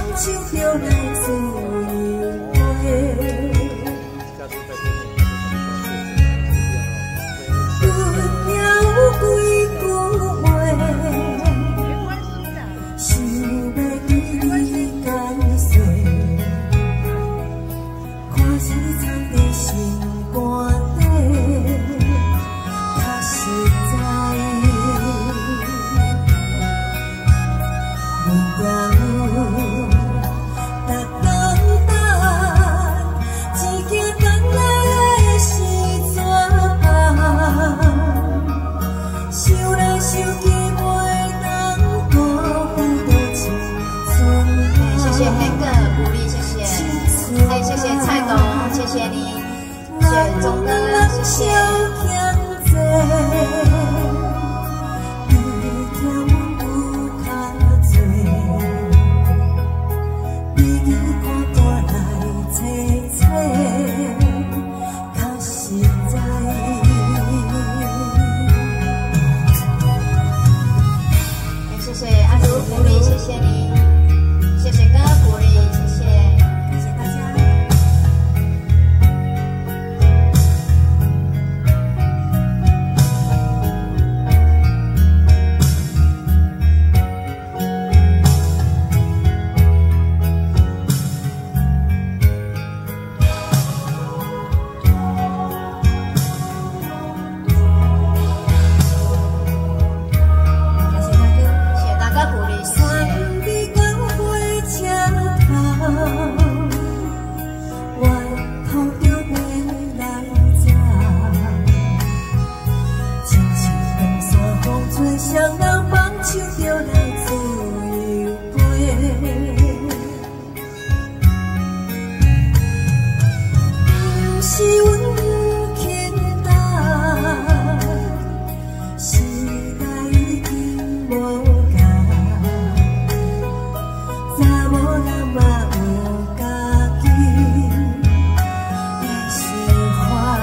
手着来自由飞。阮也有几句话，想要对你解释，看似藏在心肝底，较实在。阮也有逐天等，只惊等来的是怎办？想来想去袂当辜负到青春。 谢谢黑哥鼓励，谢谢，还有谢谢蔡董，谢谢你，谢谢钟哥，谢谢。谢谢阿如鼓励，谢谢你，谢谢哥鼓励，谢谢，感谢大家。双人放手着来自由飞，不是阮轻担，时代已经无同，查某人嘛有家己的想法。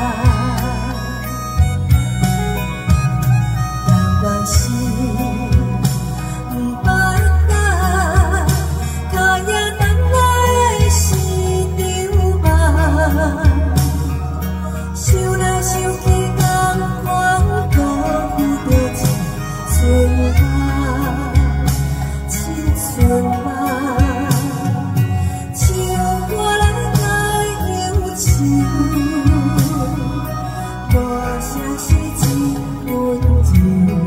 但是不捌等，脚也等来的是场梦。想来想去，感觉辜负着青春梦，青春梦。像我来甲忧愁，无声是真温柔。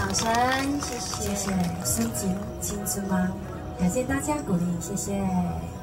谢谢孙景青春吗？感谢大家鼓励，谢谢。